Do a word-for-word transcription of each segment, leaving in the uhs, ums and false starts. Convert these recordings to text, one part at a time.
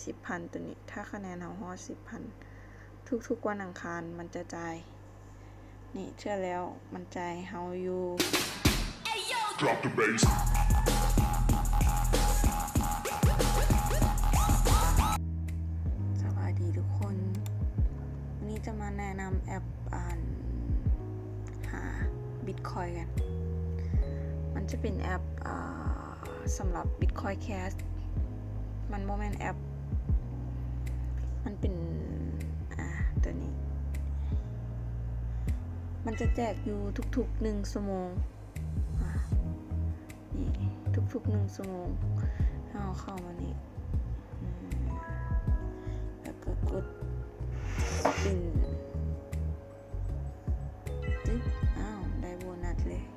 สิบพันตัวนี้ถ้าคะแนนเฮาฮอดสิบพันทุกๆวันอังคารมันจะจ่ายนี่เชื่อแล้วมันจ่ายเฮาอยู่ Drop the bass สวัสดีทุกคนวันนี้จะมาแนะนำแอปอ่านหา Bitcoin กันมันจะเป็นแอปสำหรับ Bitcoin Cash มันโมเมนต์แอปมันเป็นอ่าตัวนี้มันจะแจกอยู่ทุกๆหนึ่งชั่วโมงอ่านี่ทุกๆหนึ่งชั่วโมงเอาเข้ามานี่แล้วก็กดปินจิ๊บอ้าวได้โบนัสเลย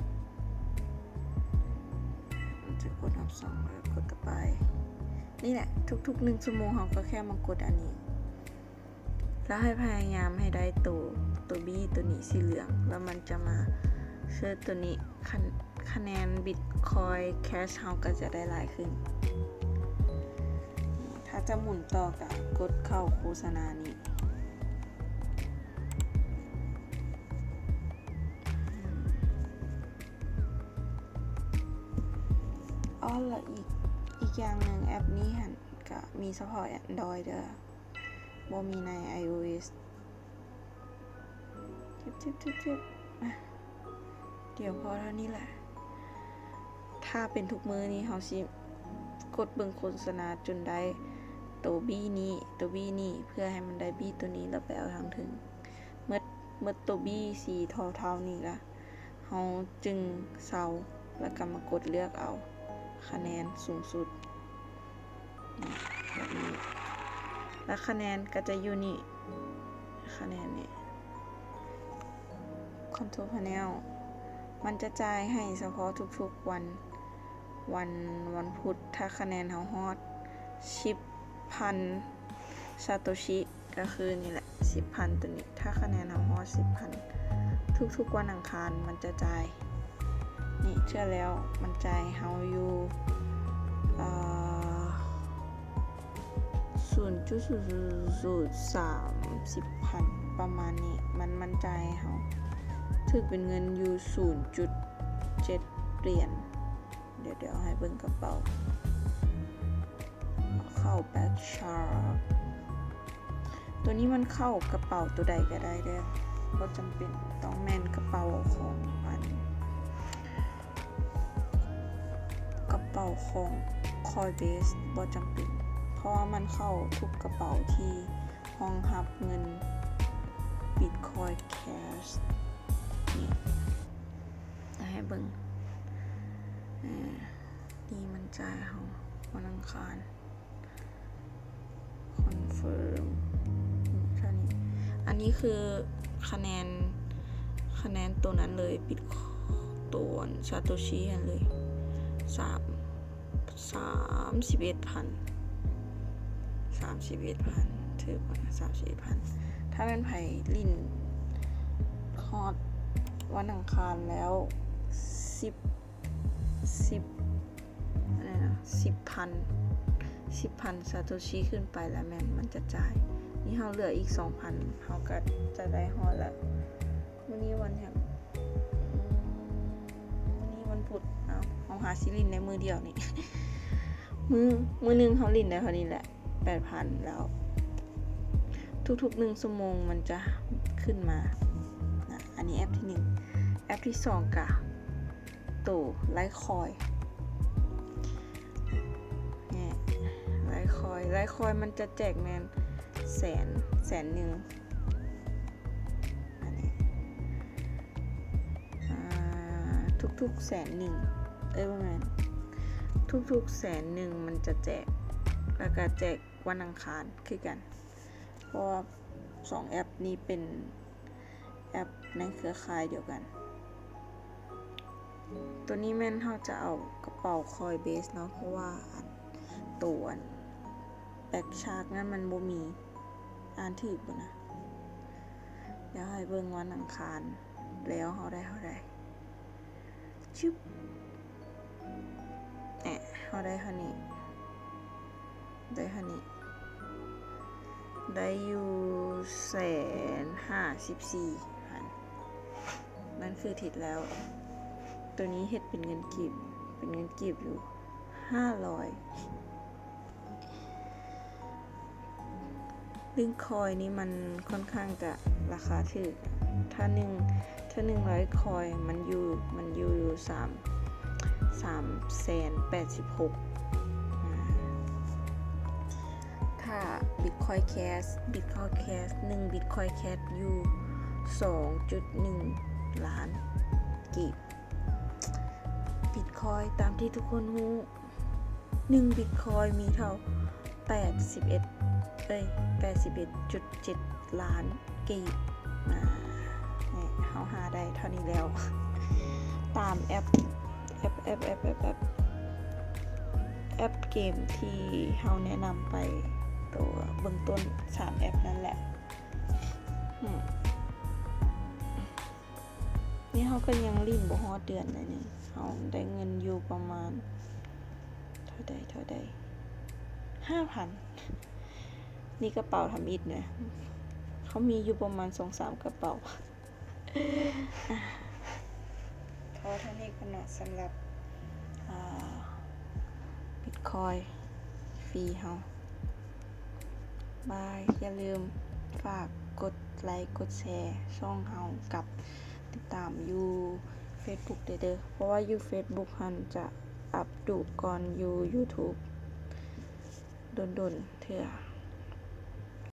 มันจะกดอัพสองแล้วกดต่อไปนี่แหละทุกๆหนึ่งชั่วโมงเราก็แค่มากดอันนี้แล้วให้พยายามให้ได้ตัวตัวบี้ตัวนี้สีเหลืองแล้วมันจะมาเชิญตัวนี้คะแนน Bitcoin Cash เราก็จะได้หลายขึ้นถ้าจะหมุนต่อกับกดเข้าโฆษณานี้อ๋อแล้วอีกอีกอย่างหนึ่งแอปนี้หันก็มีเฉพาะ Android เด้อบ่มีใน iOS จิ๊บจิ๊บจิ๊บเดี๋ยวพอเท่านี้แหละถ้าเป็นทุกมือนี้เฮาสิกดเบิ่งโฆษณาจนได้ตัวบี้นี้ตัวบี้นี้เพื่อให้มันได้บี้ตัวนี้แล้วไปเอาทางถึงเมื่อเมื่อตัวบี้สีเทาๆนี่ละเฮาจึงเซาแล้วก็มากดเลือกเอาคะแนนสูงสุดแบบนี้แล้วคะแนนก็จะอยู่นี่คะแนนนี่ Control Panel มันจะจ่ายให้เฉพาะทุกๆวันวันวันพุธถ้าคะแนนเฮาฮอด สิบพัน ซาโตชิก็คือนี่แหละ สิบพัน ตัวนี้ถ้าคะแนนเฮาฮอด สิบพัน ทุกๆวันอังคารมันจะจ่ายนี่เชื่อแล้วมันจ่ายเฮาอยู่เอ่อ ศูนย์จุดศูนย์ศูนย์สามสิบพันประมาณนี้มันมันจ่ายเฮาถึกเป็นเงินอยู่ ศูนย์จุดเจ็ด เหรียญเดี๋ยวเดี๋ยวให้เบิ่งกระเป๋าเข้าแบ็คชาร์ปตัวนี้มันเข้ากระเป๋าตัวใดก็ได้เด้อบ่จำเป็นต้องแม่นกระเป๋าของอันกระเป๋าของ Coinbase บ่จำเป็นเพราะว่ามันเข้าทุกกระเป๋าที่รองรับเงิน Bitcoin Cash นี่ให้เบิ่งนี่มันจ่ายเฮาวันอังคารคอนเฟิร์มเท่านี้อันนี้คือคะแนนคะแนนตัวนั้นเลยปิดตัวซาโตชิกันเลยสาม สามสิบเอ็ดพัน สามสิบเอ็ดพันถือว่าสามสิบเอ็ดพันถ้าเป็นไผ่ลิ้นฮอดวันอังคารแล้วสิบ สิบอะไรนะสิบพัน สิบพันซาโตชิขึ้นไปแล้วแม่นมันจะจ่ายนี่เฮาเหลืออีก สองพัน เฮาก็จะได้ฮอดแล้วมื้อนี้วันแห่งมื้อนี้วันพุธเอ้าเฮาหาสิลิ้นในมือเดียวนี่ มือมือนึงเฮาลิ้นได้เท่านี้แหละ แปดพัน แล้วทุกๆหนึ่งชั่วโมงมันจะขึ้นมานะอันนี้แอปที่หนึ่งแอปที่สองกะตู่ไลท์คอยนี่ไลท์คอยไลท์คอยมันจะแจกแมนแสนแสนหนึ่งอันนี้ทุกๆแสนหนึ่งเอ้ยประมาณทุกๆแสนหนึ่งมันจะแจกแล้วก็แจกวันอังคารคือกันเพราะว่าสองแอปนี้เป็นแอปในเครือข่ายเดียวกันตัวนี้แม่นเขาจะเอากระเป๋า Coinbase เนาะเพราะว่าตัวแบ็คชาร์กนั้นมันบ่มีอ่านถือบ่นะเดี๋ยวให้เบิ่งวันอังคารแล้วเขาได้เท่าใดชึบแหมเขาได้เท่านี้ได้เท่านี้ได้อยู่แสนห้าสิบสี่พันนั่นคือทิศแล้ว ตัวนี้เฮ็ดเป็นเงินกีบเป็นเงินกีบอยู่ห้าร้อยลิงคอยนี้มันค่อนข้างจะราคาถูกถ้าหนึ่งถ้าหนึ่งร้อยคอยมันอยู่มันอยู่สามสามแสนแปดสิบหกถ้า Bitcoin Cash Bitcoin Cash หนึ่ง Bitcoin Cash อยู่ สองจุดหนึ่ง ล้านกีบ Bitcoin ตามที่ทุกคนรู้หนึ่ง Bitcoin มีเท่าแปดสิบเอ็ดเอ้ย แปดสิบเอ็ดจุดเจ็ด ล้านกีบอ่าเนี่ยเฮาหาได้เท่านี้แล้ว ตามแอปแอปแอปแอปแอปแอปแอปเกมที่เฮาแนะนำไปตัวเบื้องต้นสามแอปนั่นแหละนี่เฮาก็ยังลิ้นบ่ฮอดเดือนเลยนี่เฮาได้เงินอยู่ประมาณเท่าใดเท่าใด ห้าพัน นี่กระเป๋าทำอิฐเนี่ยเขามีอยู่ประมาณ สองสาม กระเป๋าพอเท่านี้ก็เนาะสำหรับบิตคอยน์ฟรีเฮาบายอย่าลืมฝากกดไลค์กดแชร์ช่องเฮากับติดตามอยู่ Facebook เด้อเพราะว่าอยู่ Facebook หันจะอัปดูก่อนอยู่ YouTube ดนๆเถื่อ